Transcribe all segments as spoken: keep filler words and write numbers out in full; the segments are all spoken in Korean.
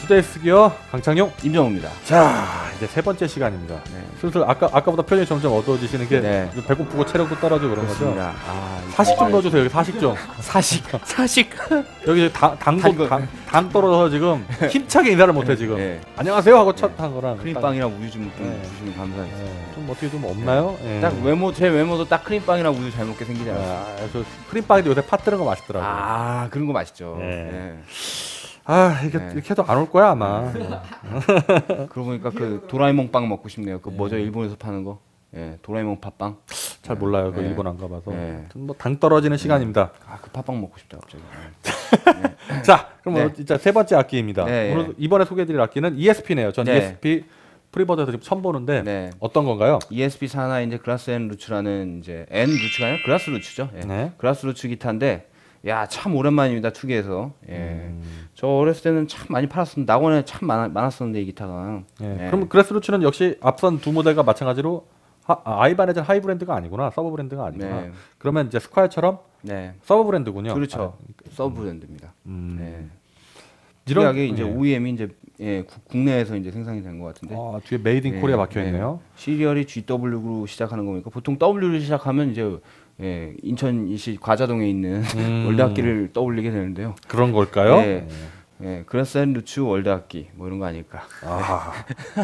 투데이스 기어 강창용, 임정우입니다. 자, 이제 세 번째 시간입니다. 네. 슬슬 아까 아까보다 표정이 점점 어두워지시는 게 네. 배고프고 체력도 떨어지고 그런 그렇습니다. 거죠. 아, 사식 좀 넣어주세요. 여기 사식 좀. 사식, 사식. 여기 당 당도 당, 당 떨어져서 지금 힘차게 인사를 못해 지금. 네. 안녕하세요 하고 첫 한 거랑. 크림빵이랑 우유 좀, 좀 네. 주시면 감사하겠습니다. 네. 좀 어떻게 좀 없나요? 네. 네. 딱 외모 제 외모도 딱 크림빵이랑 우유 잘 먹게 생기잖아요. 아, 저 크림빵이 요새 팥 들은 거 맛있더라고요. 아, 그런 거 맛있죠. 네. 네. 아, 이게 네. 이렇게 해도 안 올 거야 아마. 그러고 보니까 그 도라에몽 빵 먹고 싶네요. 그 네. 뭐죠, 일본에서 파는 거? 예, 도라에몽 팥빵. 잘 몰라요. 그 네. 일본 안 가봐서. 네. 뭐 당 떨어지는 네. 시간입니다. 아, 그 팥빵 먹고 싶다 갑자기. 네. 자, 그럼 네. 진짜 세 번째 악기입니다. 네. 오늘 이번에 소개해드릴 악기는 이에스피네요. 전 네. 이에스피 프리버드에서 지금 처음 보는데 네. 어떤 건가요? 이에스피 산하 이제 그라스 앤 루츠라는 이제 N 루츠가 아니라 그라스 루츠죠. 예. 네. 그라스 루츠 기타인데. 야, 참 오랜만입니다. 투기에서. 예. 음. 저 어렸을 때는 참 많이 팔았었는데 낙원에 참 많아, 많았었는데 이 기타가. 예. 예. 그럼 그라스루츠는 역시 앞선 두 모델과 마찬가지로 하, 아이바네전 하이 브랜드가 아니구나. 서브 브랜드가 아니구나. 네. 그러면 이제 스콰이어처럼 네. 서브 브랜드군요. 그렇죠. 아, 서브 브랜드입니다. 음. 네. 이런 게 이제 예. 오이엠이 이제 예, 구, 국내에서 이제 생산이 된 것 같은데. 아, 뒤에 메이드 인 예. 코리아 박혀 있네요. 예. 시리얼이 지더블유로 시작하는 거니까 보통 W를 시작하면 이제 예, 인천시 과자동에 있는 음. 월드악기를 떠올리게 되는데요. 그런 걸까요? 예, 예, 그라스 앤 루츠 월드악기 뭐 이런 거 아닐까. 아.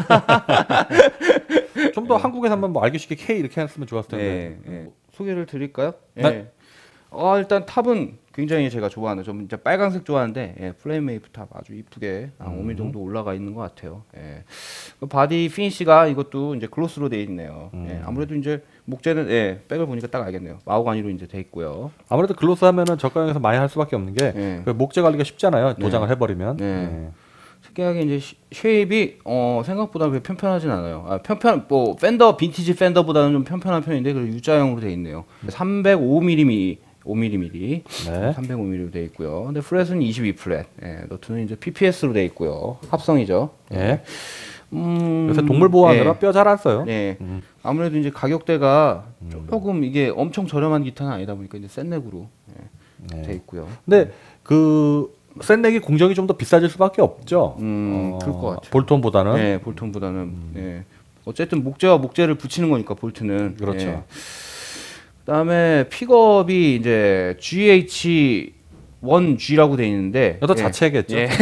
좀 더 예. 한국에서 한번 뭐 알기 쉽게 K 이렇게 했으면 좋았을 텐데. 예, 예. 소개를 드릴까요? 네. 예. 어, 일단 탑은 굉장히 제가 좋아하는, 좀 이제 빨간색 좋아하는데 예, 플레임메이프 탑 아주 이쁘게 한 음. 오 밀리미터 정도 올라가 있는 것 같아요. 예. 그 바디 피니시가 이것도 이제 글로스로 돼 있네요. 음. 예, 아무래도 이제 목재는 예, 백을 보니까 딱 알겠네요. 마호가니로 이제 돼 있고요. 아무래도 글로스 하면은 저가형에서 많이 할 수밖에 없는 게 예. 그 목재 관리가 쉽잖아요. 도장을 네. 해버리면. 네. 예. 특이하게 이제 쉐입이 어, 생각보다 그렇게 편편하진 않아요. 아, 편편 뭐 팬더 빈티지 팬더보다는 좀 편편한 편인데 그 U자형으로 돼 있네요. 삼백오 밀리미터 오 밀리미터 네. 삼백오 밀리미터로 돼 있고요. 근데 프렛은 이십이 프렛. 예, 너트는 이제 피피에스로 돼 있고요. 합성이죠. 예. 음, 요새 동물 보호하느라 예. 뼈 잘 안 써요. 네. 음. 아무래도 이제 가격대가 음. 조금 이게 엄청 저렴한 기타는 아니다 보니까 이제 센넥으로 예, 네. 돼 있고요. 근데 그 센넥이 공정이 좀 더 비싸질 수밖에 없죠. 음, 어, 그럴 것 같아요. 볼톤보다는. 네, 볼톤보다는. 음. 예. 어쨌든 목재와 목재를 붙이는 거니까 볼트는. 그렇죠. 예. 그다음에 픽업이 이제 지에이치 원 지라고 돼 있는데 이것도 예. 자체겠죠. 예.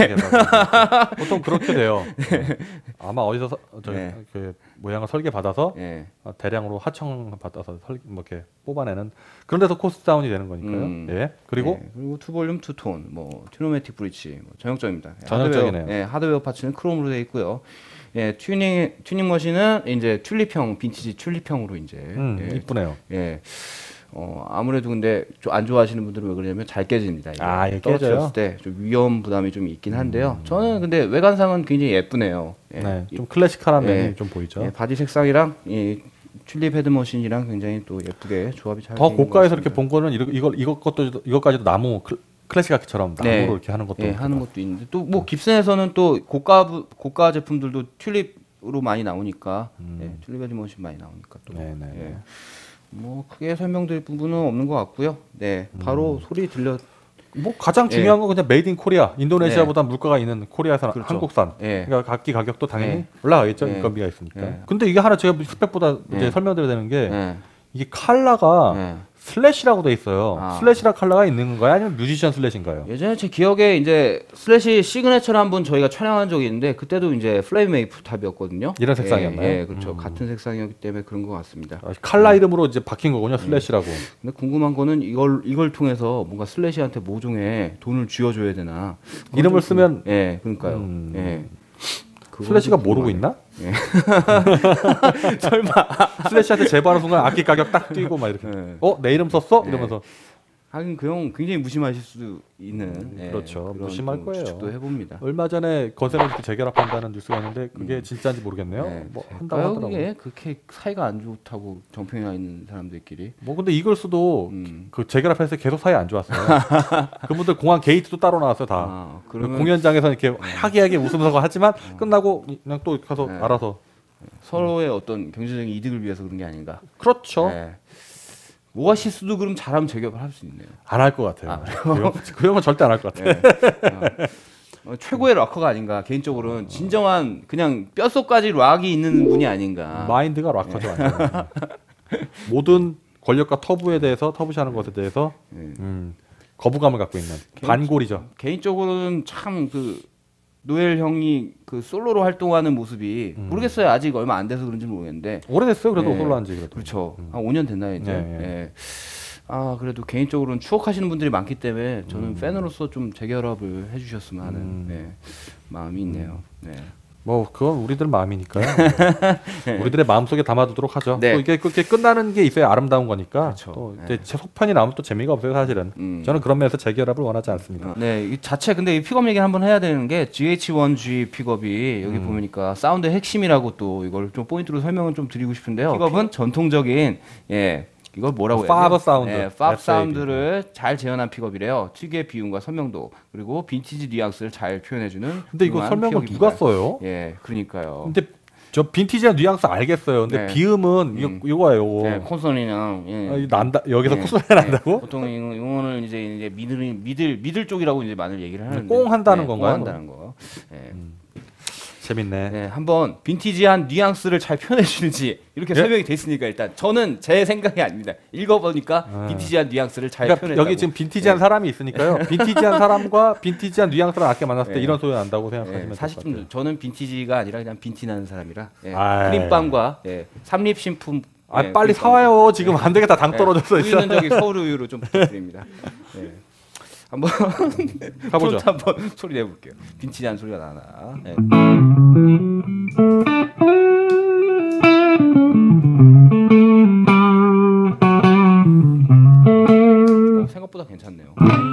보통 그렇게 돼요. 네. 아마 어디서 서, 저, 네. 그 모양을 설계 받아서 예. 대량으로 하청 받아서 설, 뭐 이렇게 뽑아내는 그런 데서 코스트 다운이 되는 거니까요. 음. 예. 그리고 예. 그리고 투 볼륨 투 톤, 뭐 튜노매틱 브릿지 뭐 전형적입니다. 전형적이네요. 하드웨어, 예, 하드웨어 파츠는 크롬으로 돼 있고요. 예, 튜닝 튜닝 머신은 이제 튤립형 빈티지 튤립형으로 이제 음, 예, 이쁘네요. 예. 어, 아무래도 근데 좀 안 좋아하시는 분들은 왜 그러냐면 잘 깨집니다. 이게. 아, 이게 떨어졌을 때 좀 위험 부담이 좀 있긴 한데요. 음. 저는 근데 외관상은 굉장히 예쁘네요. 예. 네, 좀 클래식한 예. 면이 좀 보이죠. 예, 바디 색상이랑 이 튤립 헤드머신이랑 굉장히 또 예쁘게 조합이 잘. 더 고가에서 이렇게 본 거는 이거 이거 이것도 이것까지도 나무 클래식 악기처럼 나무로 네. 이렇게 하는 것도 예, 하는 것도 있는데 또 뭐 깁슨에서는 또 고가 고가 제품들도 튤립으로 많이 나오니까 음. 예, 튤립 헤드머신 많이 나오니까 또. 네네. 예. 뭐 크게 설명드릴 부분은 없는 것 같고요. 네, 바로 음. 소리 들려. 뭐 가장 중요한 예. 건 그냥 메이드 인 코리아. 인도네시아보다 네. 물가가 있는 코리아에서 그렇죠. 한국산. 예. 그러니까 악기 가격도 당연히 예. 올라가겠죠. 예. 인건비가 있으니까. 예. 근데 이게 하나 제가 스펙보다 예. 이제 설명드려야 되는 게 예. 이게 칼라가 예. 슬래시라고 돼 있어요. 아. 슬래시라 칼라가 있는 건가요? 아니면 뮤지션 슬래시인가요? 예전에 제 기억에 이제 슬래시 시그네처를 한번 저희가 촬영한 적이 있는데 그때도 이제 플레임메이프 탑이었거든요. 이런 색상이었나요? 예, 예 그렇죠. 음. 같은 색상이었기 때문에 그런 것 같습니다. 아, 칼라 이름으로 이제 바뀐 거군요. 슬래시라고. 예. 근데 궁금한 거는 이걸 이걸 통해서 뭔가 슬래시한테 모종의 돈을 쥐어줘야 되나? 이름을 쓰면 예, 그러니까요. 음. 예. 슬래시가 모르고 있나? 예. 설마 슬래시한테 제보하는 순간 악기 가격 딱 뛰고 막 이렇게 예. 어? 내 이름 썼어? 예. 이러면서 하긴 그 형 굉장히 무심하실 수 있는 음, 예, 그렇죠. 무심할 거예요. 추측도 해봅니다. 얼마 전에 건설업체 재결합한다는 뉴스가 있는데 그게 음. 진짜인지 모르겠네요. 네. 뭐 한다고 하더라고요. 그게 그렇게 사이가 안 좋다고 정평이 나 있는 사람들끼리. 뭐 근데 이글스도 음. 그 재결합해서 계속 사이 안 좋았어요. 그분들 공항 게이트도 따로 나왔어요 다. 아, 그러면... 공연장에서 이렇게 화기하게 웃으면서 하지만 어. 끝나고 그냥 또 가서 네. 알아서 서로의 어떤 경제적인 이득을 위해서 그런 게 아닌가. 그렇죠. 네. 오아시스도 그럼 잘하면 재결합을 할 수 있네요. 안 할 것 같아요. 아, 그, 형, 그 형은 절대 안 할 것 같아요. 네. 어. 어, 최고의 락커가 아닌가. 개인적으로는 진정한 그냥 뼛속까지 락이 있는 분이 아닌가. 마인드가 락커죠. 네. 모든 권력과 터부에 대해서 터부시하는 것에 대해서 네. 음, 거부감을 갖고 있는 개인, 반골이죠. 개인적으로는 참 그 노엘 형이 그 솔로로 활동하는 모습이 음. 모르겠어요. 아직 얼마 안 돼서 그런지 모르겠는데 오래됐어요. 그래도 네. 솔로 한지 그래도. 그렇죠. 음. 한 오 년 됐나요 이제. 네, 네. 네. 아 그래도 개인적으로는 추억하시는 분들이 많기 때문에 저는 음. 팬으로서 좀 재결합을 해주셨으면 하는 음. 네, 마음이 있네요. 네. 뭐 그건 우리들 마음이니까요. 네. 우리들의 마음 속에 담아두도록 하죠. 네. 또 이게 그렇게 끝나는 게 있어야 아름다운 거니까. 그렇죠. 또 네. 제 속편이 나오면 또 재미가 없어요 사실은. 음. 저는 그런 면에서 재결합을 원하지 않습니다. 네, 이 자체 근데 이 픽업 얘기를 한번 해야 되는 게 지에이치 원 지 픽업이 여기 음. 보니까 사운드의 핵심이라고 또 이걸 좀 포인트로 설명을 좀 드리고 싶은데요. 픽업은 전통적인 예. 이걸 뭐라고 해야 파버 사운드, 네, 팝 사운드를 잘 재현한 픽업이래요. 특유의 비움과 선명도 그리고 빈티지 뉘앙스를 잘 표현해주는. 근데 이거 설명을 누가 써요? 예, 그러니까요. 근데 저 빈티지한 뉘앙스 알겠어요. 근데 네. 비음은 이거 음. 이거예요. 이거. 네, 콘솔이랑 예. 아, 난다 여기서 네. 콘솔이 난다고? 네. 보통 이거는 이제 이제 미들 미들 미들 쪽이라고 이제 많이 얘기를 하는데. 꽁 한다는 네, 건가요? 꽁 한다는 거. 예. 음. 재밌네. 네, 한번 빈티지한 뉘앙스를 잘 표현해 주는지 이렇게 예? 설명이 돼 있으니까 일단 저는 제 생각이 아닙니다. 읽어보니까 아. 빈티지한 뉘앙스를 잘 그러니까 표현했다고. 여기 지금 빈티지한 네. 사람이 있으니까요. 빈티지한 사람과 빈티지한 뉘앙스를 아까 만났을 때 네. 이런 소리 난다고 생각하시면 네. 사실 좀 저는 빈티지가 아니라 그냥 빈티 나는 사람이라 예. 아, 크림빵과 예. 삼립신품 아 예, 빨리 사와요. 지금 안 되겠다. 당 떨어졌어. 우유는 저기 서울 우유로 좀 부탁드립니다. 예. 한번 가보죠. 한번 소리 내볼게요. 빈티지한 소리가 나나. 네. 어, 생각보다 괜찮네요.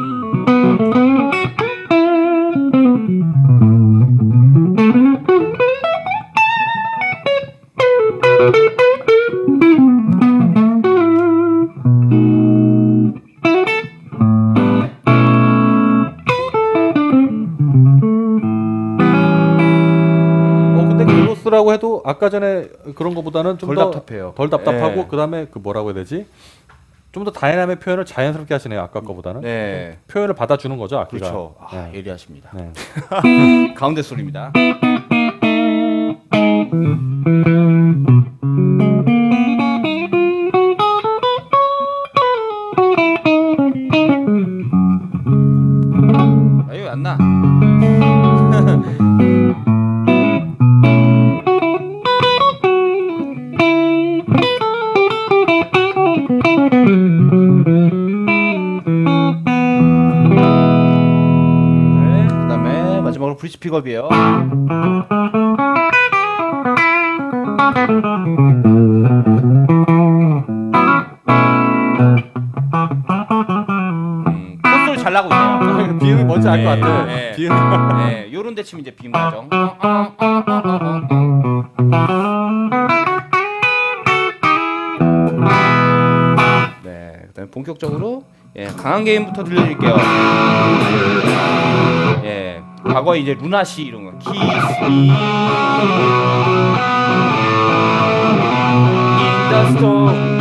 라고 해도 아까 전에 그런 거보다는 좀 덜 더 답답해요. 덜 답답하고 네. 그다음에 그 뭐라고 해야 되지? 좀 더 다이나믹 표현을 자연스럽게 하시네요. 아까 거보다는. 네. 표현을 받아주는 거죠. 악기가. 그렇죠. 아, 네. 예리하십니다. 네. 가운데 소리입니다. 아유 안 나. 브릿지 픽업이에요. 음, 콧소리 잘 나고 있네요. 비음이 뭔지 알 것 네, 같아. 네, 비음. 네, 요런 데치면 이제 비음 나죠. 네, 그다음에 본격적으로 예, 강한 게임부터 들려드릴게요. 예, 과거에 이제 루나 씨 이런 거, 키스 미 인 더 스토리.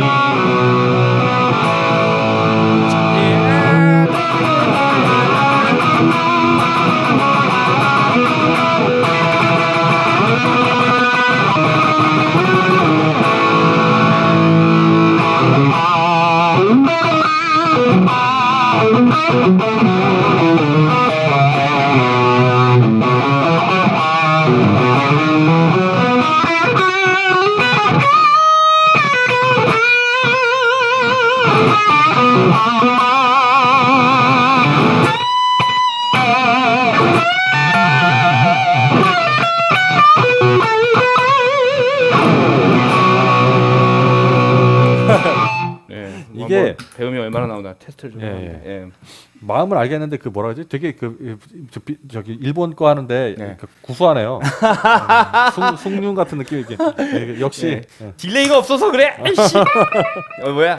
이게 배움이 얼마나 나오나 테스트를 좀 예, 하는데 예. 예. 마음을 알겠는데 그 뭐라 그러지? 되게 그 저, 저기 일본 거 하는데 네. 그 구수하네요. 숭, 숭늉 같은 느낌이 이게 예, 역시 예. 예. 딜레이가 없어서 그래. 에이씨. 어 뭐야?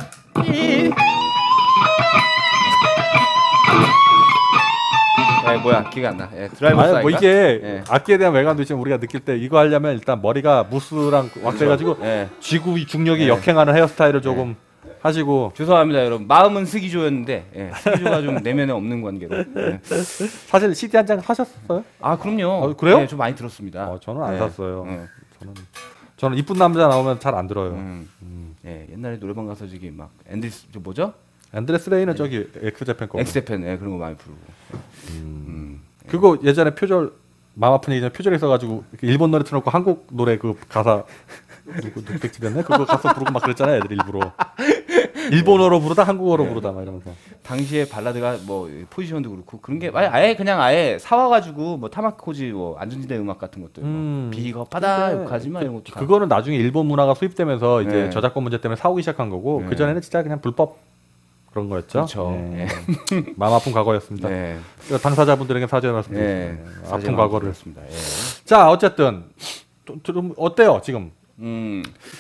예, 뭐야 기가 안 나. 예, 드라이버 아니, 사이가. 뭐 이게 예. 악기에 대한 외관도 있지만 우리가 느낄 때 이거 하려면 일단 머리가 무스랑 왁스해가지고 예. 쥐구 중력이 예. 역행하는 헤어스타일을 조금 하시고 죄송합니다 여러분. 마음은 스기조였는데 예, 스기조가 좀 내면에 없는 관계로. 예. 사실 씨디 한 장 사셨어요? 아 그럼요. 아, 그래요? 네, 좀 많이 들었습니다. 어, 저는 안 네. 샀어요. 네. 저는 저는 이쁜 남자 나오면 잘 안 들어요. 음. 음. 예, 옛날에 노래방 가서 저기 막 앤드리스 저 뭐죠? 앤드레스 레이는 네. 저기 엑스제팬 거. 엑스제팬 예, 그런 거 많이 부르고. 음. 음. 그거 예전에 표절 마음 아픈 얘기 전에 표절에 써가지고 일본 노래 틀어놓고 한국 노래 그 가사 누구 누구집이었네 그거 가서 부르고 막 그랬잖아요 애들 일부러 일본어로 부르다 한국어로 네. 부르다 막 이러면서. 당시에 발라드가 뭐 포지션도 그렇고 그런 게 아예, 아예 그냥 아예 사와가지고 뭐 타마코지 뭐 안전지대 음악 같은 것들 음. 뭐 비겁하다 욕하지마 이런 것도 다. 그거는 나중에 일본 문화가 수입되면서 이제 네. 저작권 문제 때문에 사오기 시작한 거고 네. 그 전에는 진짜 그냥 불법 그런 거였죠. 그렇죠. 네. 마음 아픈 과거였습니다. 네. 당사자분들에게 사죄 네. 말씀드리겠습니다. 사죄 아픈 과거를. 말씀드렸습니다. 예. 자 어쨌든 또, 좀 어때요 지금 음.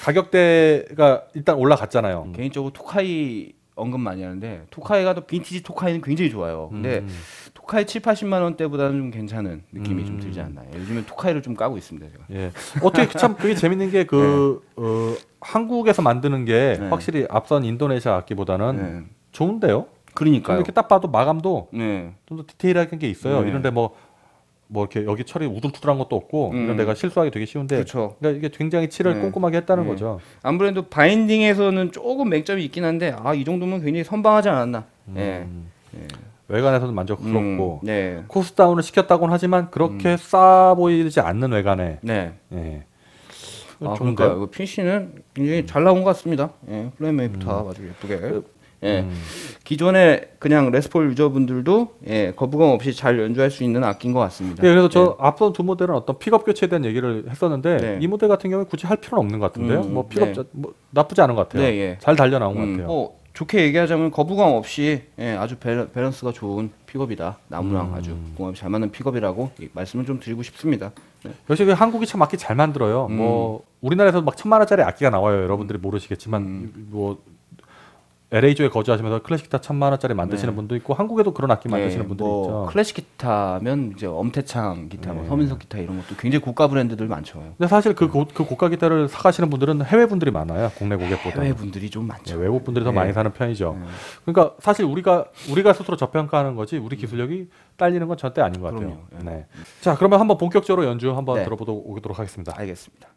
가격대가 일단 올라갔잖아요. 개인적으로 토카이 언급 많이 하는데 토카이가 또 빈티지 토카이는 굉장히 좋아요. 근데 음. 토카이 칠팔십만 원대보다는 좀 괜찮은 느낌이 음. 좀 들지 않나요? 요즘에 토카이를 좀 까고 있습니다 제가. 예. 어떻게 참 그게 재밌는 게 그 어, 한국에서 만드는 게 네. 확실히 앞선 인도네시아 악기보다는 네. 좋은데요. 좀 그러니까요. 이렇게 딱 봐도 마감도 네. 좀 더 디테일한 게 있어요. 네. 이런데 뭐 뭐 이렇게 여기 철이 우둘투둘한 것도 없고 음. 이런 데가 실수하기 되게 쉬운데 그렇죠. 그러니까 이게 굉장히 칠을 네. 꼼꼼하게 했다는 네. 거죠. 아무래도 바인딩에서는 조금 맹점이 있긴 한데 아 이 정도면 굉장히 선방하지 않았나. 네. 음. 네. 외관에서는 만족스럽고 음, 네. 코스트 다운을 시켰다고는 하지만 그렇게 싸 보이지 않는 외관에 네. 예. 아, 좋은데요? 그러니까 이거 핀시는 굉장히 잘 나온 것 같습니다. 예, 플레이메이부터 아주 예쁘게. 예, 음. 기존에 그냥 레스폴 유저분들도 예, 거부감 없이 잘 연주할 수 있는 악기인 것 같습니다. 예, 그래서 저 앞선 두 모델은 어떤 픽업 교체에 대한 얘기를 했었는데 네. 이 모델 같은 경우에 굳이 할 필요는 없는 것 같은데요. 음, 뭐 픽업 네. 자, 뭐 나쁘지 않은 것 같아요. 네, 예. 잘 달려 나온 것 음, 같아요. 뭐 좋게 얘기하자면 거부감 없이 예, 아주 밸, 밸런스가 좋은 픽업이다. 나무랑 음. 아주 궁합이 잘 맞는 픽업이라고 이 말씀을 좀 드리고 싶습니다. 네. 역시 그 한국이 참 악기 잘 만들어요. 음. 뭐 우리나라에서 막 천만 원짜리 악기가 나와요. 여러분들이 모르시겠지만 음. 뭐 엘에이 쪽에 거주하시면서 클래식 기타 천만 원짜리 만드시는 네. 분도 있고 한국에도 그런 악기 만드시는 네, 분들이 뭐 있죠. 클래식 기타면 이제 엄태창 기타, 뭐 네. 서민석 기타 이런 것도 굉장히 고가 브랜드들 많죠. 근데 사실 그, 고, 그 고가 기타를 사가시는 분들은 해외 분들이 많아요. 국내 고객보다. 해외 분들이 좀 많죠. 네, 외국 분들이 더 네. 많이 사는 편이죠. 네. 그러니까 사실 우리가 우리가 스스로 저평가하는 거지 우리 기술력이 딸리는 건 절대 아닌 것 같아요. 그럼요. 네. 네. 자 그러면 한번 본격적으로 연주 한번 네. 들어보도록 오도록 하겠습니다. 알겠습니다.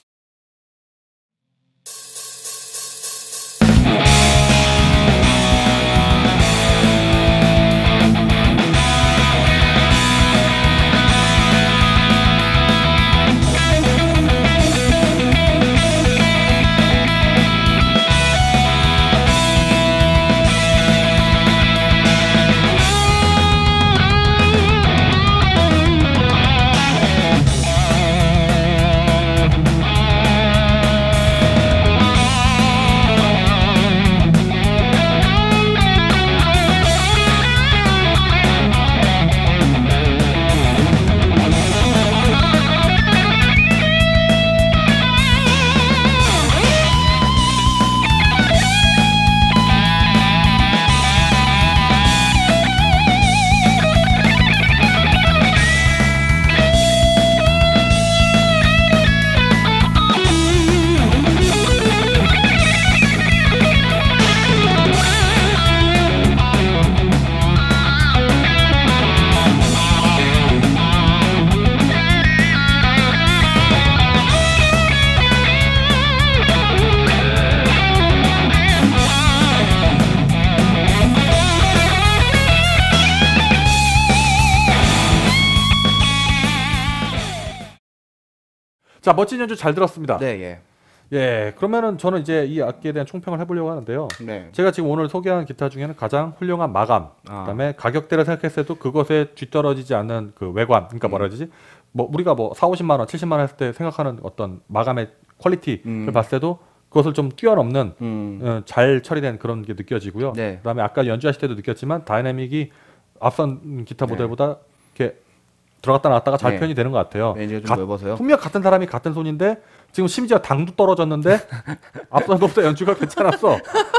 자 멋진 연주 잘 들었습니다. 네, 예. 예, 그러면은 저는 이제 이 악기에 대한 총평을 해보려고 하는데요. 네. 제가 지금 오늘 소개한 기타 중에는 가장 훌륭한 마감, 아. 그다음에 가격대를 생각했을 때도 그것에 뒤떨어지지 않는 그 외관, 그러니까 음. 뭐라 해야 되지? 뭐 우리가 뭐 사오십만 원, 칠십만 원 했을 때 생각하는 어떤 마감의 퀄리티를 음. 봤을 때도 그것을 좀 뛰어넘는 음. 어, 잘 처리된 그런 게 느껴지고요. 네. 그다음에 아까 연주하실 때도 느꼈지만 다이내믹이 앞선 기타 네. 모델보다 이렇게 들어갔다 나왔다가 잘 네. 표현이 되는 것 같아요. 렌즈가 좀 가- 넓어서요. 분명 같은 사람이 같은 손인데 지금 심지어 당도 떨어졌는데 앞선 것보다 연주가 괜찮았어.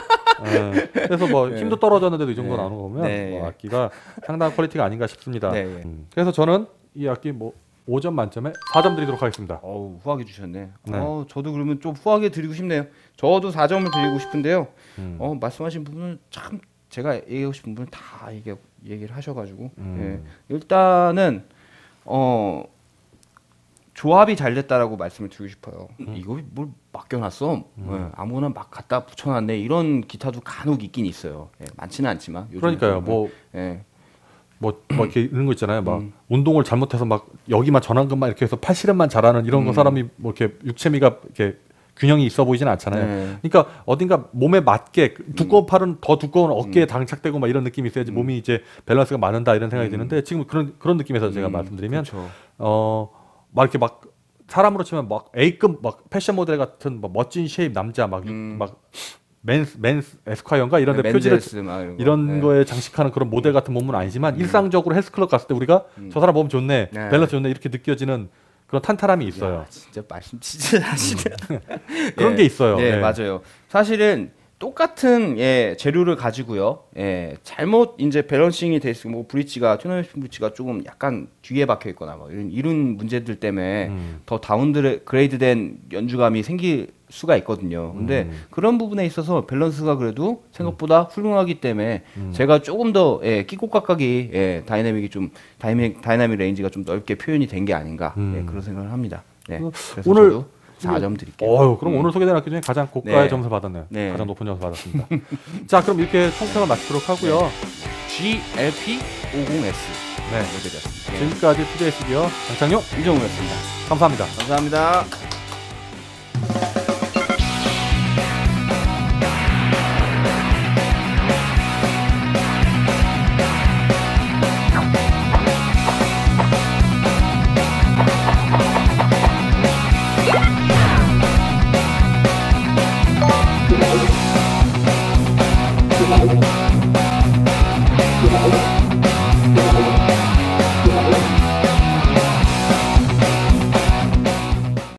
예, 그래서 뭐 네. 힘도 떨어졌는데도 이 정도 네. 나오는 거 보면 네. 뭐 악기가 상당한 퀄리티가 아닌가 싶습니다. 네. 음, 그래서 저는 이 악기 뭐 오 점 만점에 사 점 드리도록 하겠습니다. 어우, 후하게 주셨네. 네. 어, 저도 그러면 좀 후하게 드리고 싶네요. 저도 사 점을 드리고 싶은데요. 음. 어, 말씀하신 부분은 참 제가 얘기하고 싶은 부분은 다 얘기, 얘기를 하셔가지고 음. 예. 일단은 어 조합이 잘 됐다라고 말씀을 드리고 싶어요. 음. 이거 뭘 맡겨놨어? 음. 예, 아무거나 막 갖다 붙여놨네. 이런 기타도 간혹 있긴 있어요. 예, 많지는 않지만. 그러니까요. 뭐. 예. 뭐, 뭐 이렇게 이런 거 있잖아요. 막 음. 운동을 잘못해서 막 여기만 전완근만 이렇게 해서 팔실험만 잘하는 이런 거 음. 사람이 뭐 이렇게 육체미가 이렇게 균형이 있어 보이지는 않잖아요. 네. 그러니까 어딘가 몸에 맞게 두꺼운 팔은 더 두꺼운 어깨에 음. 장착되고 막 이런 느낌이 있어야지 음. 몸이 이제 밸런스가 맞는다 이런 생각이 음. 드는데 지금 그런 그런 느낌에서 제가 음. 말씀드리면 어 막 이렇게 막 사람으로 치면 막 A급 막 패션 모델 같은 막 멋진 쉐입 남자 막 막 음. 맨스 맨스 에스콰이어인가 이런 데 네, 표지를 이런, 이런 네. 거에 장식하는 그런 모델 같은 몸은 아니지만 음. 일상적으로 헬스클럽 갔을 때 우리가 음. 저 사람 몸 좋네, 네. 밸런스 좋네 이렇게 느껴지는 그런 탄탄함이 있어요. 야, 진짜 말씀 진짜 하시네. 음. 그런 예. 게 있어요. 네, 네, 맞아요. 사실은 똑같은 예, 재료를 가지고요. 예, 잘못 이제 밸런싱이 돼 있고 뭐 브릿지가 튜너웨이 브릿지가 조금 약간 뒤에 박혀 있거나 뭐 이런 이런 문제들 때문에 음. 더 다운그레이드된 연주감이 생길 수가 있거든요. 근데 음. 그런 부분에 있어서 밸런스가 그래도 생각보다 음. 훌륭하기 때문에 음. 제가 조금 더 예, 끼꼬깍각이 예, 다이내믹이 좀 다이내믹 다이내믹 레인지가 좀 넓게 표현이 된 게 아닌가 음. 예, 그런 생각을 합니다. 네. 그래서 오늘 저도 사 점 드릴게요. 어휴, 그럼 음. 오늘 소개된 악기 중에 가장 고가의 네. 점수를 받았네요. 네. 가장 높은 점수 받았습니다. 자, 그럼 이렇게 총평을 마치도록 하고요. 네. 지 엘 피 오십 에스 네, 여기까지. 네. 지금까지 투데이 스튜디오 장창용 이정우였습니다. 감사합니다. 감사합니다. Thank you.